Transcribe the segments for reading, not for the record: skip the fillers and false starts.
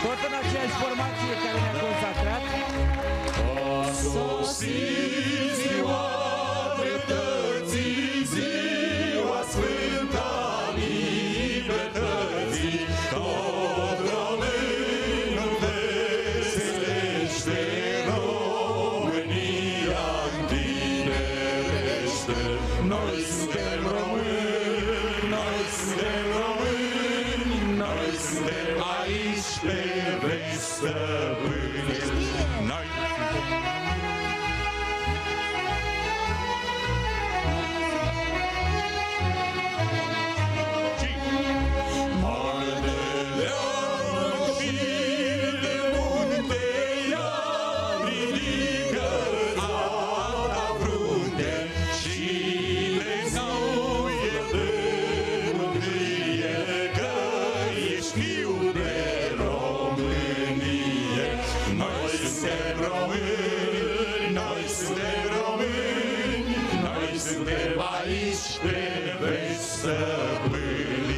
tot în aceeași formație care ne-a consacrat. A sosit ziua dreptății, ziua sfântă a libertății, tot românul veselește, România întinerește. Noi suntem români, noi suntem români, noi suntem aici pe veci stăpâni. Noi suntem aici pe veci stăpâni.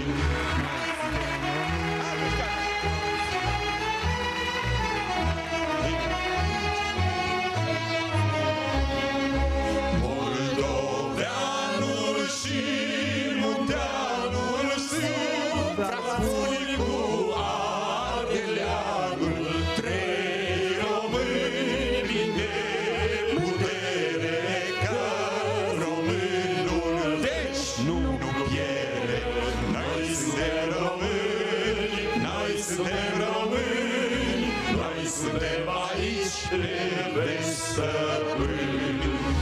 Moldoveanul și munteanul sunt frați cu ardeleanul, trei români plini de putere, că românul deci nu pierde. Noi suntem români, noi suntem români, noi suntem aici pe veci stăpâni.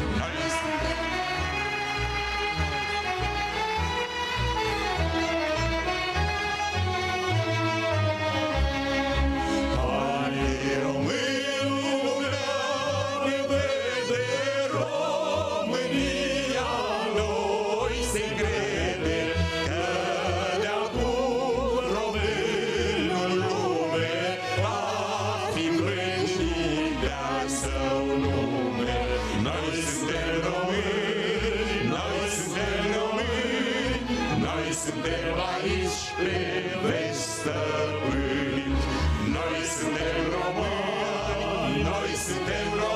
Suntem aici pe veci stăpâni. Noi suntem români, noi suntem români.